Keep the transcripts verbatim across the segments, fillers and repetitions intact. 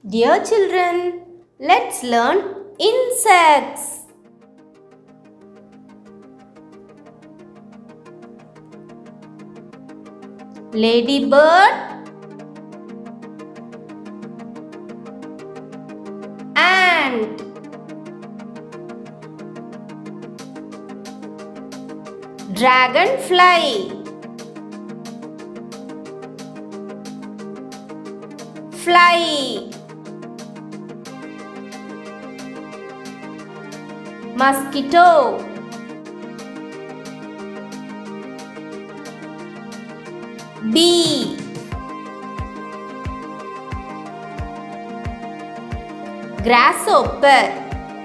Dear children, let's learn insects. Ladybird, ant, dragonfly, fly, mosquito, bee, grasshopper,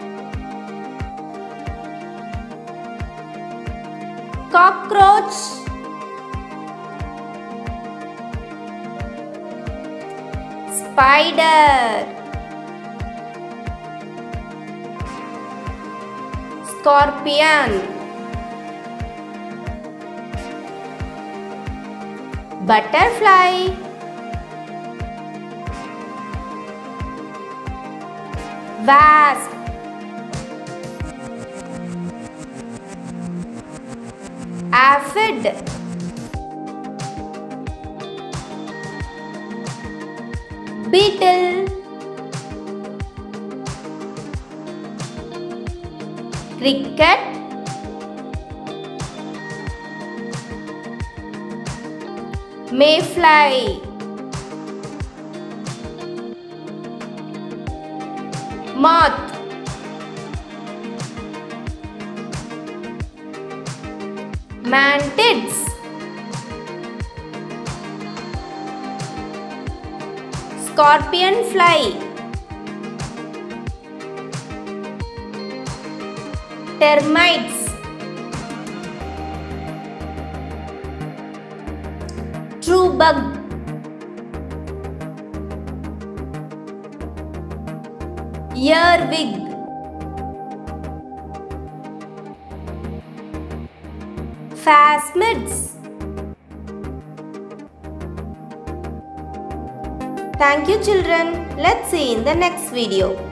cockroach, spider, scorpion, butterfly, wasp, aphid, beetle, cricket, mayfly, moth, mantids, scorpion fly, termites, true bug, earwig, phasmids. Thank you children. Let's see in the next video.